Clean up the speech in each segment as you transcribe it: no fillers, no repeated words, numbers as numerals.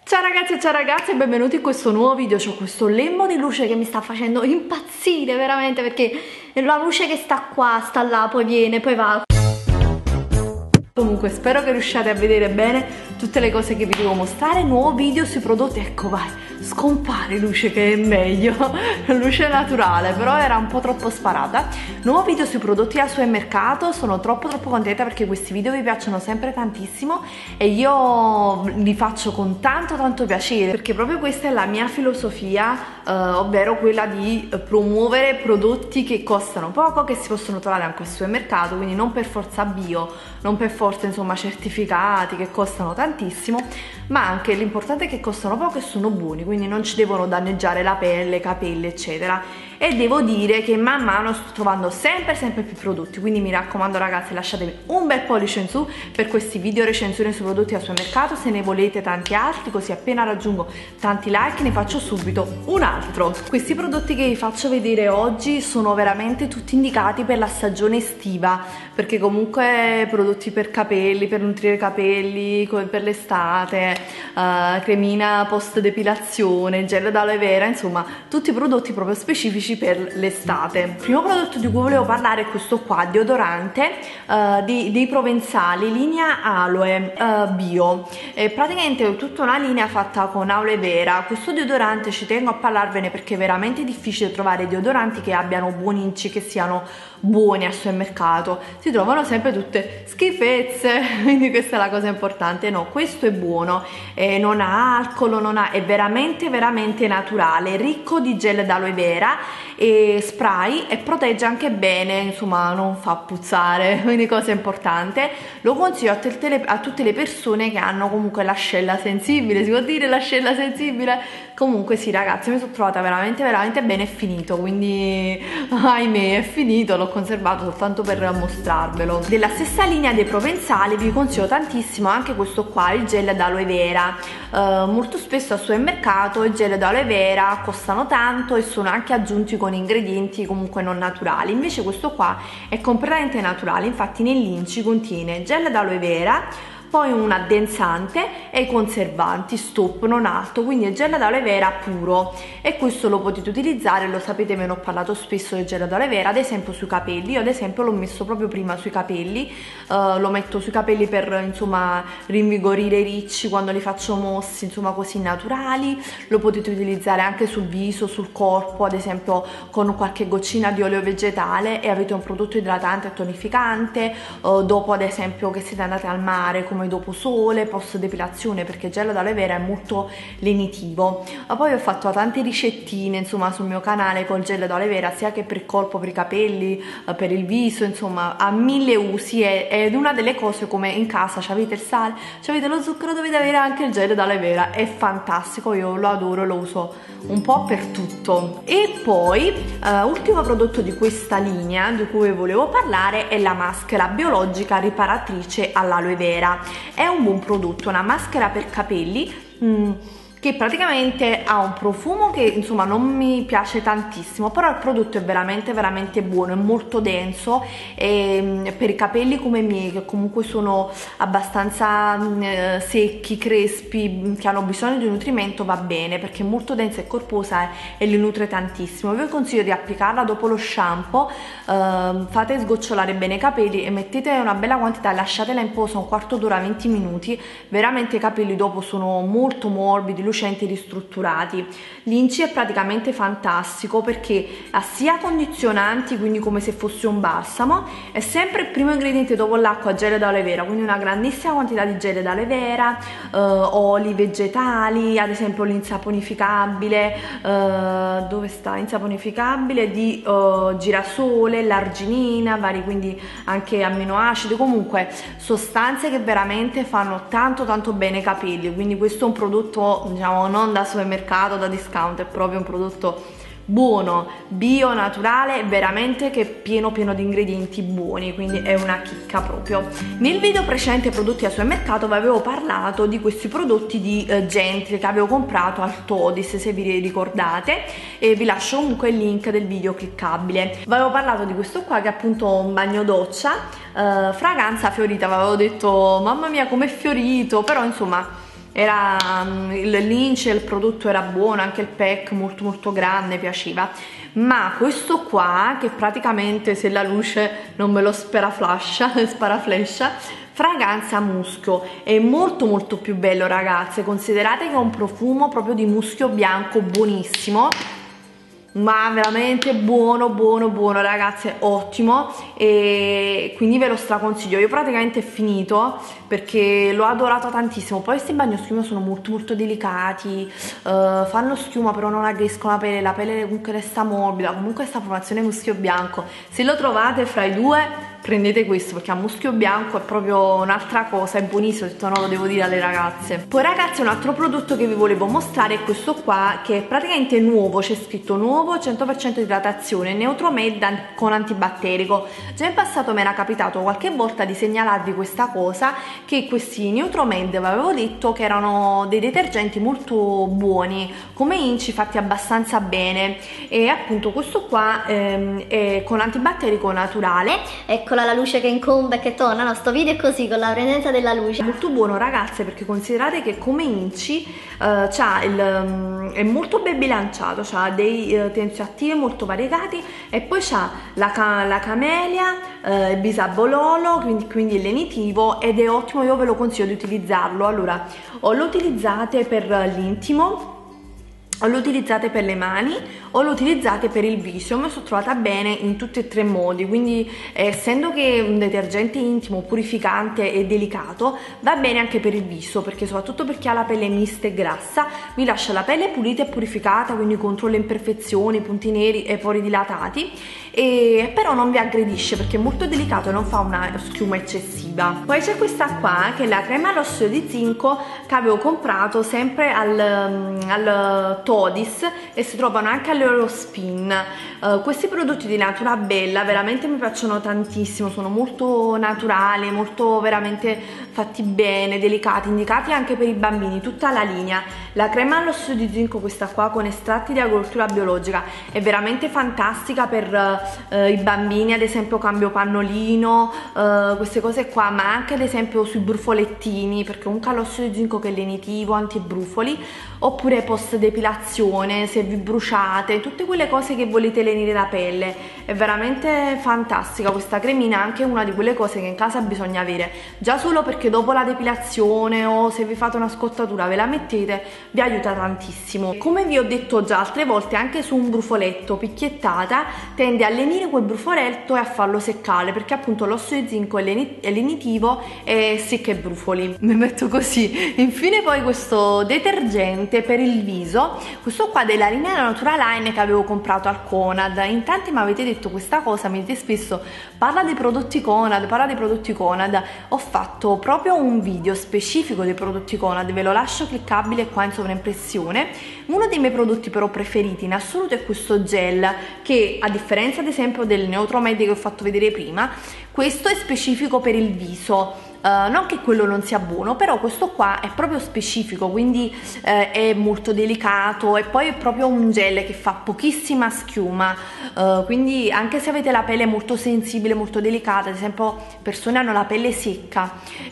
Ciao ragazzi e ciao ragazze e benvenuti in questo nuovo video. C'ho questo lembo di luce che mi sta facendo impazzire veramente, perché la luce che sta qua, sta là, poi viene, poi va. Comunque spero che riusciate a vedere bene tutte le cose che vi devo mostrare. Nuovo video sui prodotti, ecco vai, scompare luce che è meglio, luce naturale, però era un po' troppo sparata. Nuovo video sui prodotti al supermercato, sono troppo contenta perché questi video vi piacciono sempre tantissimo e io li faccio con tanto piacere, perché proprio questa è la mia filosofia, ovvero quella di promuovere prodotti che costano poco, che si possono trovare anche al supermercato, quindi non per forza bio, non per forza insomma certificati che costano tantissimo, ma anche l'importante è che costano poco e sono buoni, quindi non ci devono danneggiare la pelle, i capelli eccetera. E devo dire che man mano sto trovando sempre più prodotti, quindi mi raccomando ragazzi, lasciatemi un bel pollice in su per questi video recensioni sui prodotti al supermercato. Se ne volete tanti altri, così appena raggiungo tanti like ne faccio subito un altro. Questi prodotti che vi faccio vedere oggi sono veramente tutti indicati per la stagione estiva, perché comunque prodotti per capelli, per nutrire i capelli, per l'estate, cremina post depilazione, gel d'aloe vera, insomma tutti prodotti proprio specifici per l'estate. Il primo prodotto di cui volevo parlare è questo qua, deodorante dei Provenzali, linea aloe bio. È praticamente tutta una linea fatta con aloe vera. Questo deodorante ci tengo a parlarvene perché è veramente difficile trovare deodoranti che abbiano buoni inci, che siano buoni al supermercato, si trovano sempre tutte schifezze, quindi questa è la cosa importante. No, questo è buono, non ha alcol, è veramente naturale, ricco di gel d'aloe vera e spray, e protegge anche bene, insomma non fa puzzare, quindi cosa importante. Lo consiglio a tutte le persone che hanno comunque l'ascella sensibile, si può dire l'ascella sensibile? Comunque sì ragazzi, mi sono trovata veramente bene, è finito, quindi ahimè è finito, l'ho conservato soltanto per mostrarvelo. Della stessa linea dei Provenzali vi consiglio tantissimo anche questo qua, il gel d'aloe vera. Molto spesso al supermercato il gel d'aloe vera costano tanto e sono anche aggiunti con ingredienti comunque non naturali, invece questo qua è completamente naturale. Infatti nell'inci contiene gel d'aloe vera, poi un addensante e i conservanti stop non alto, quindi è gel d'aloe vera puro, e questo lo potete utilizzare, lo sapete, me ne ho parlato spesso del gel d'aloe vera, ad esempio sui capelli. Io ad esempio l'ho messo proprio prima sui capelli, lo metto sui capelli per insomma rinvigorire i ricci quando li faccio mossi, insomma così naturali. Lo potete utilizzare anche sul viso, sul corpo, ad esempio con qualche goccina di olio vegetale e avete un prodotto idratante e tonificante, dopo ad esempio che siete andate al mare, come dopo sole, post depilazione, perché il gel d'aloe vera è molto lenitivo. Ma poi ho fatto tante ricettine insomma sul mio canale col gel d'aloe vera, sia che per il corpo, per i capelli, per il viso, insomma ha mille usi. Ed una delle cose, come in casa avete il sale, avete lo zucchero, dovete avere anche il gel d'aloe vera, è fantastico, io lo adoro, lo uso un po' per tutto. E poi ultimo prodotto di questa linea di cui volevo parlare è la maschera biologica riparatrice all'aloe vera. È un buon prodotto, una maschera per capelli che praticamente ha un profumo che insomma non mi piace tantissimo, però il prodotto è veramente buono, è molto denso e per i capelli come i miei, che comunque sono abbastanza secchi, crespi, che hanno bisogno di nutrimento, va bene perché è molto densa e corposa e li nutre tantissimo. Vi consiglio di applicarla dopo lo shampoo, fate sgocciolare bene i capelli e mettete una bella quantità, lasciatela in posa un quarto d'ora, 20 minuti, veramente i capelli dopo sono molto morbidi, lucenti, ristrutturati. L'Inci è praticamente fantastico perché ha sia condizionanti, quindi come se fosse un balsamo, è sempre il primo ingrediente dopo l'acqua gel d'aloe vera, quindi una grandissima quantità di gel d'aloe vera, oli vegetali, ad esempio l'insaponificabile, dove sta? Insaponificabile di girasole, l'arginina, vari, quindi anche amminoacidi, comunque sostanze che veramente fanno tanto bene ai capelli, quindi questo è un prodotto diciamo non da supermercato, da discount, è proprio un prodotto buono, bio, naturale, veramente che è pieno di ingredienti buoni, quindi è una chicca proprio. Nel video precedente prodotti al supermercato vi avevo parlato di questi prodotti di Gently che avevo comprato al Todis, se vi ricordate, e vi lascio comunque il link del video cliccabile. Vi avevo parlato di questo qua che è appunto un bagno doccia, fragranza fiorita, vi avevo detto mamma mia com'è fiorito, però insomma il lince, il prodotto era buono, anche il pack molto grande, piaceva. Ma questo qua, che praticamente se la luce non me lo sparaflascia, fragranza muschio, è molto più bello, ragazze. Considerate che è un profumo proprio di muschio bianco, buonissimo, ma veramente buono ragazze, ottimo, e quindi ve lo straconsiglio. Io praticamente è finito perché l'ho adorato tantissimo. Poi questi bagnoschiuma sono molto delicati, fanno schiuma però non aggrediscono la pelle comunque resta morbida. Comunque questa formazione muschio bianco, se lo trovate fra i due prendete questo, perché a muschio bianco è proprio un'altra cosa, è buonissimo, ho detto no, lo devo dire alle ragazze. Poi ragazzi, un altro prodotto che vi volevo mostrare è questo qua, che è praticamente nuovo, c'è scritto nuovo, 100% idratazione, neutro med con antibatterico. Già in passato mi era capitato qualche volta di segnalarvi questa cosa, che questi neutro med, vi avevo detto che erano dei detergenti molto buoni, come inci, fatti abbastanza bene, e appunto questo qua è con antibatterico naturale. Eccola la luce che incombe e che torna, no, sto video è così, con la presenza della luce. Molto buono ragazze, perché considerate che come inci è molto ben bilanciato, ha dei tensioattivi molto variegati, e poi c'ha la camelia, il bisabololo, quindi il lenitivo, ed è ottimo, io ve lo consiglio di utilizzarlo. Allora, o lo utilizzate per l'intimo, o lo utilizzate per le mani, o lo utilizzate per il viso. Io mi sono trovata bene in tutti e tre modi, quindi essendo che un detergente intimo, purificante e delicato, va bene anche per il viso, perché soprattutto per chi ha la pelle mista e grassa vi lascia la pelle pulita e purificata, quindi controlla imperfezioni, punti neri e pori dilatati, e però non vi aggredisce perché è molto delicato e non fa una schiuma eccessiva. Poi c'è questa qua, che è la crema all'ossido di zinco, che avevo comprato sempre al Todis, e si trovano anche all'Eurospin. Questi prodotti di Natura Bella veramente mi piacciono tantissimo, sono molto naturali, molto veramente fatti bene, delicati, indicati anche per i bambini, tutta la linea. La crema all'ossido di zinco, questa qua con estratti di agricoltura biologica, è veramente fantastica per i bambini, ad esempio cambio pannolino, queste cose qua, ma anche ad esempio sui brufolettini, perché comunque ha l'ossido di zinco che è lenitivo, antibrufoli, oppure post depilazione, se vi bruciate, tutte quelle cose che volete lenire la pelle. È veramente fantastica questa cremina, anche una di quelle cose che in casa bisogna avere, già solo perché dopo la depilazione o se vi fate una scottatura ve la mettete, vi aiuta tantissimo. Come vi ho detto già altre volte, anche su un brufoletto picchiettata tende a lenire quel brufoletto e a farlo seccare, perché appunto l'ossido di zinco è lenitivo e secca i brufoli. Mi metto così. Infine poi questo detergente per il viso, questo qua della linea Natura Line che avevo comprato al Conad. In tanti mi avete detto questa cosa, mi dite spesso parla dei prodotti Conad, ho fatto proprio un video specifico dei prodotti Conad, ve lo lascio cliccabile qua in sovraimpressione. Uno dei miei prodotti però preferiti in assoluto è questo gel, che a differenza ad esempio del Neutro Med che ho fatto vedere prima, questo è specifico per il viso. Non che quello non sia buono, però questo qua è proprio specifico, quindi è molto delicato, e poi è proprio un gel che fa pochissima schiuma, quindi anche se avete la pelle molto sensibile, molto delicata, ad esempio persone hanno la pelle secca,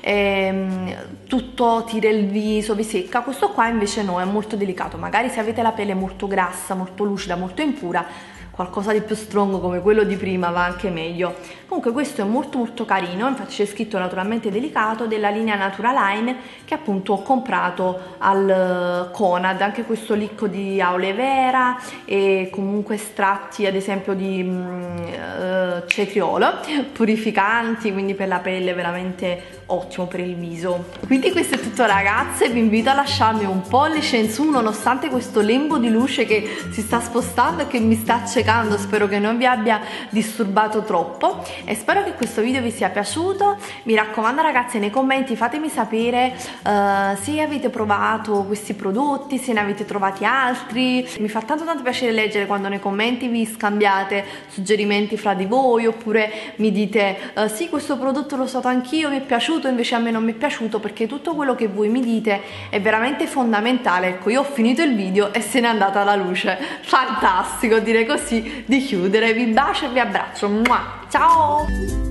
tutto tira il viso, vi secca, questo qua invece no, è molto delicato. Magari se avete la pelle molto grassa, molto lucida, molto impura, qualcosa di più strong come quello di prima va anche meglio. Comunque questo è molto carino, infatti c'è scritto naturalmente delicato, della linea Natura Line, che appunto ho comprato al Conad. Anche questo licco di aloe vera e comunque estratti ad esempio di cetriolo, purificanti, quindi per la pelle veramente ottimo, per il viso. Quindi questo è tutto ragazze, vi invito a lasciarmi un pollice in su nonostante questo lembo di luce che si sta spostando e che mi sta accecando. Spero che non vi abbia disturbato troppo e spero che questo video vi sia piaciuto. Mi raccomando ragazze, nei commenti fatemi sapere se avete provato questi prodotti, se ne avete trovati altri. Mi fa tanto piacere leggere quando nei commenti vi scambiate suggerimenti fra di voi, oppure mi dite sì, questo prodotto l'ho usato anch'io, mi è piaciuto, invece a me non mi è piaciuto, perché tutto quello che voi mi dite è veramente fondamentale. Ecco, io ho finito il video e se n'è andata la luce. Fantastico, direi così di chiudere. Vi bacio e vi abbraccio. Ciao!